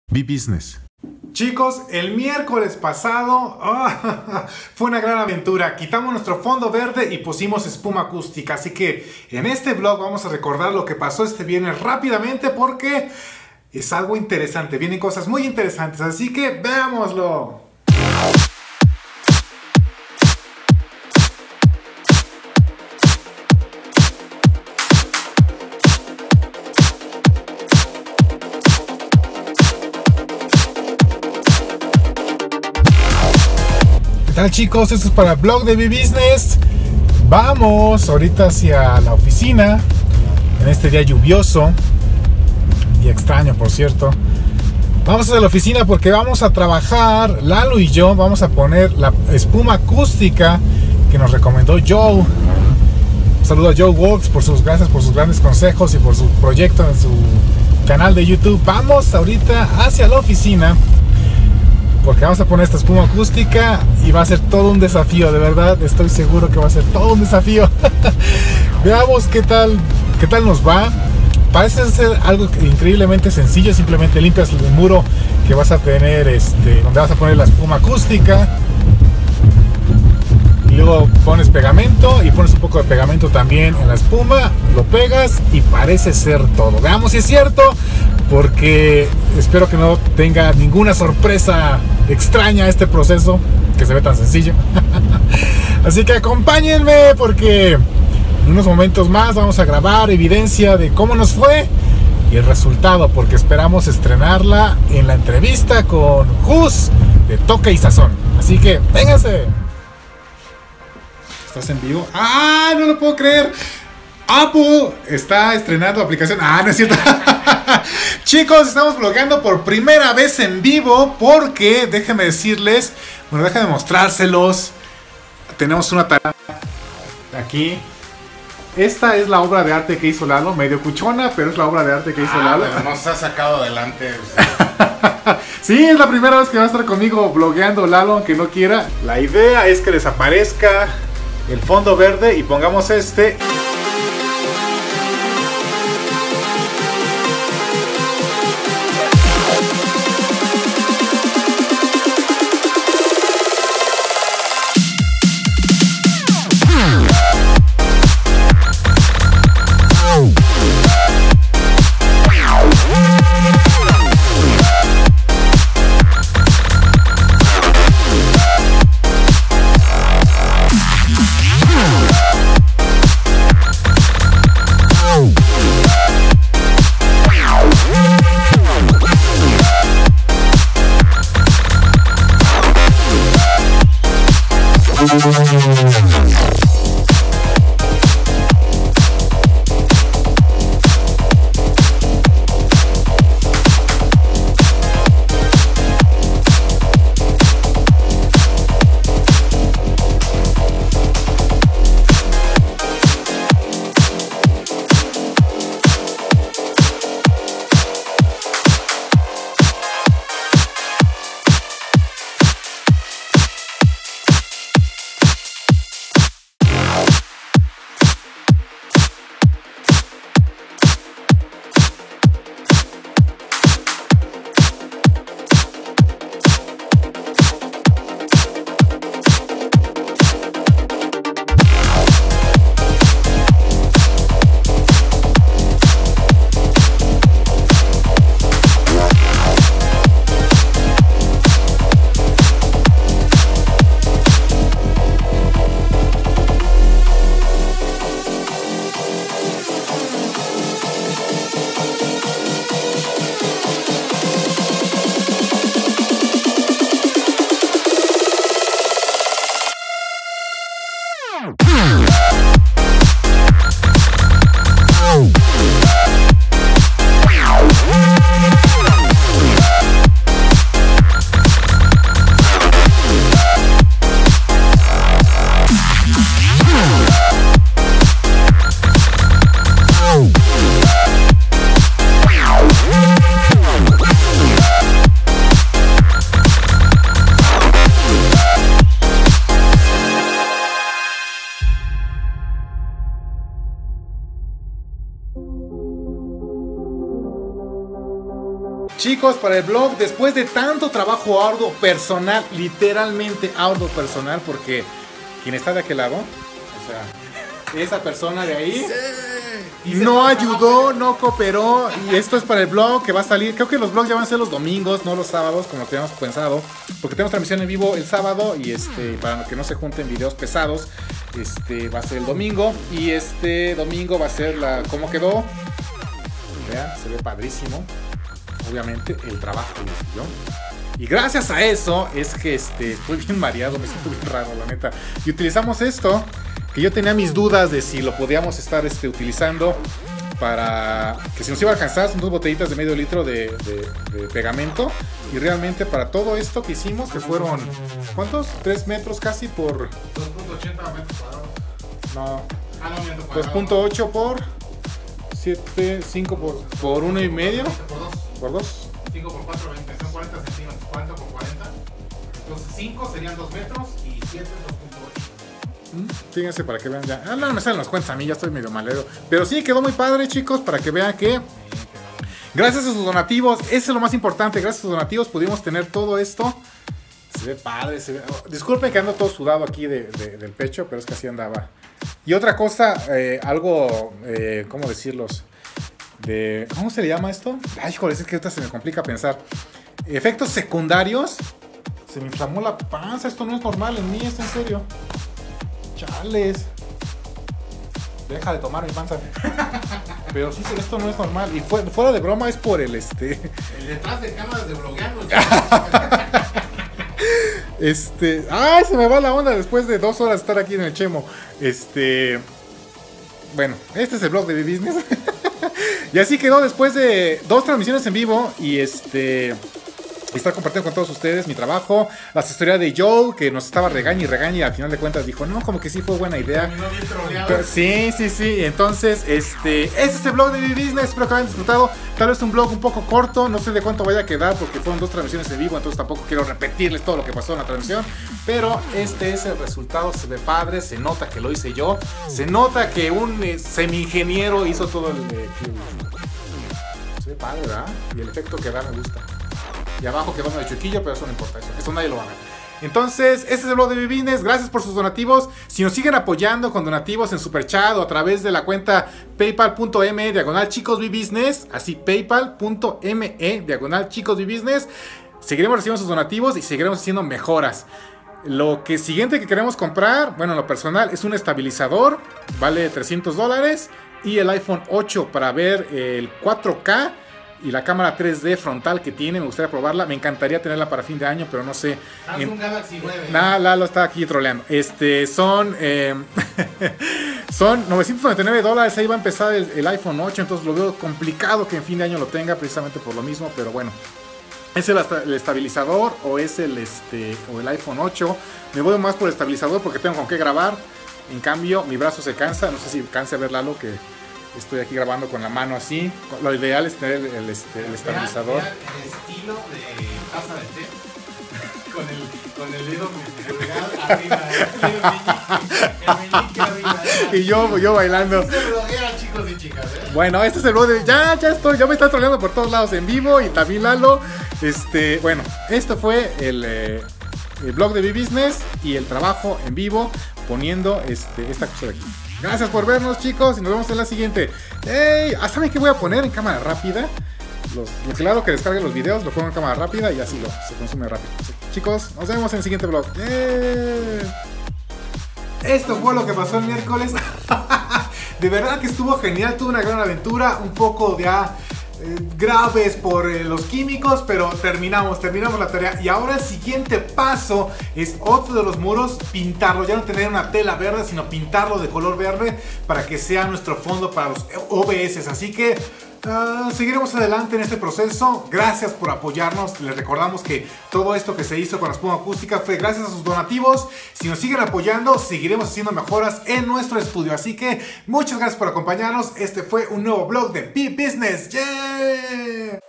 B-Business. Chicos, el miércoles pasado fue una gran aventura. Quitamos nuestro fondo verde y pusimos espuma acústica. Así que en este vlog vamos a recordar lo que pasó este viernes rápidamente porque es algo interesante. Vienen cosas muy interesantes, así que veámoslo. ¿Qué tal, chicos? Esto es para el blog de B-Business. Vamos ahorita hacia la oficina en este día lluvioso y extraño, por cierto. Vamos a la oficina porque vamos a trabajar. Lalo y yo vamos a poner la espuma acústica que nos recomendó Joe. Un saludo a Joe Works gracias por sus grandes consejos y por su proyecto en su canal de YouTube. Vamos ahorita hacia la oficina porque vamos a poner esta espuma acústica y va a ser todo un desafío, de verdad, estoy seguro que va a ser todo un desafío. Veamos qué tal nos va. Parece ser algo increíblemente sencillo, simplemente limpias el muro que vas a tener, donde vas a poner la espuma acústica. Y luego pones pegamento y pones un poco de pegamento también en la espuma, lo pegas y parece ser todo. Veamos si es cierto, porque espero que no tenga ninguna sorpresa extraña este proceso que se ve tan sencillo. Así que acompáñenme porque en unos momentos más vamos a grabar evidencia de cómo nos fue y el resultado, porque esperamos estrenarla en la entrevista con Jus de Toque y Sazón. Así que vénganse. ¿Estás en vivo? ¡Ah! No lo puedo creer. Apple está estrenando aplicación. ¡Ah, no es cierto! Chicos, estamos blogueando por primera vez en vivo porque, déjenme decirles, déjenme mostrárselos. Tenemos una tarea aquí. Esta es la obra de arte que hizo Lalo, medio cuchona, pero es la obra de arte que hizo Lalo. Pero no se ha sacado adelante. Sí, es la primera vez que va a estar conmigo blogueando Lalo, aunque no quiera. La idea es que desaparezca el fondo verde y pongamos este. chicos, para el blog, después de tanto trabajo arduo personal, literalmente arduo personal, porque quien está de aquel lado, o sea, esa persona de ahí, no ayudó, no cooperó, y esto es para el blog que va a salir. Creo que los blogs ya van a ser los domingos, no los sábados, como lo teníamos pensado, porque tenemos transmisión en vivo el sábado, y para que no se junten videos pesados, va a ser el domingo, y este domingo va a ser cómo quedó. Vean, se ve padrísimo. Obviamente el trabajo lo hice yo. Y gracias a eso es que estoy bien mareado, me siento bien raro, la neta. Y utilizamos esto, que yo tenía mis dudas de si lo podíamos estar utilizando para que si nos iba a alcanzar. Son 2 botellitas de medio litro de pegamento. Y realmente para todo esto que hicimos, que fueron, ¿cuántos? 3 metros casi por... 2.80 metros cuadrados. No. No, 2.8 por 7, 5 por 1,5. Por 2. Por 2. 5 por 4, 20. Son 40 centímetros. 40 por 40. Entonces 5 serían 2 metros y 7 2.8. Fíjense para que vean ya. No me salen las cuentas a mí, ya estoy medio malero. Pero sí, quedó muy padre, chicos, para que vean que gracias a sus donativos, eso es lo más importante, gracias a sus donativos pudimos tener todo esto. Se ve padre, se ve... Disculpen que ando todo sudado aquí del pecho, pero es que así andaba. Y otra cosa, algo, ¿cómo decirlos? ¿Cómo se le llama esto? Ay, joder, es que ahorita se me complica pensar. Efectos secundarios. Se me inflamó la panza, esto no es normal en mí, es en serio. Chales. Deja de tomar mi panza. Pero sí, esto no es normal. Y fuera de broma es por el El detrás de cámaras de blogueando. Ay, se me va la onda después de 2 horas de estar aquí en el Chemo. Bueno, este es el blog de B-Business. Y así quedó después de 2 transmisiones en vivo. Y estar compartiendo con todos ustedes mi trabajo, la asesoría de Joel, que nos estaba regaña y al final de cuentas dijo, no, como que sí fue buena idea. Pero, sí. Entonces, este es el blog de B-Business, espero que hayan disfrutado. Tal vez un blog un poco corto, no sé de cuánto vaya a quedar porque fueron 2 transmisiones en vivo, entonces tampoco quiero repetirles todo lo que pasó en la transmisión. Pero este es el resultado, se ve padre, se nota que lo hice yo, se nota que un semi-ingeniero hizo todo el... se ve padre, ¿verdad? Y el efecto que da me gusta. Y abajo quedó medio chiquillo, pero eso no importa, eso nadie lo va a ver. Entonces, este es el blog de B-Business. Gracias por sus donativos. Si nos siguen apoyando con donativos en Super Chat o a través de la cuenta paypal.me/chicosbbusiness, así paypal.me/chicosbbusiness, seguiremos recibiendo sus donativos y seguiremos haciendo mejoras. Lo siguiente que queremos comprar, bueno, en lo personal, es un estabilizador, vale $300, y el iPhone 8 para ver el 4K. Y la cámara 3D frontal que tiene, me gustaría probarla. Me encantaría tenerla para fin de año, pero no sé. Un Galaxy 9. Nada, Lalo está aquí troleando. Son $999. Ahí va a empezar el iPhone 8. Entonces lo veo complicado que en fin de año lo tenga, precisamente por lo mismo. Pero bueno, ¿es el estabilizador o es el iPhone 8? Me voy más por el estabilizador porque tengo con qué grabar. En cambio, mi brazo se cansa. No sé si canse a ver, Lalo, que estoy aquí grabando con la mano así. Lo ideal es tener el estabilizador. Vean el estilo de taza de té. Con el dedo pulgar arriba. El meñique arriba. Y yo bailando. Se bloguea, chicos y chicas, ¿eh? Bueno, este es el blog de... Ya estoy. Ya me está troleando por todos lados en vivo. Y también Lalo. Bueno, esto fue el blog de B-Business. Y el trabajo en vivo poniendo esta cosa de aquí. Gracias por vernos, chicos, y nos vemos en la siguiente. ¡Ey! ¿Saben qué voy a poner en cámara rápida? Lo claro que descarguen los videos, lo pongo en cámara rápida y así se consume rápido. Sí. Chicos, nos vemos en el siguiente vlog. Esto fue lo que pasó el miércoles. De verdad que estuvo genial, tuve una gran aventura, un poco ya graves por los químicos, pero terminamos la tarea. Y ahora el siguiente paso es otro de los muros, pintarlo, ya no tener una tela verde, sino pintarlo de color verde para que sea nuestro fondo para los OBS. Así que seguiremos adelante en este proceso. Gracias por apoyarnos. Les recordamos que todo esto que se hizo con la espuma acústica fue gracias a sus donativos. Si nos siguen apoyando, seguiremos haciendo mejoras en nuestro estudio. Así que muchas gracias por acompañarnos. Este fue un nuevo vlog de B-Business. ¡Yeah!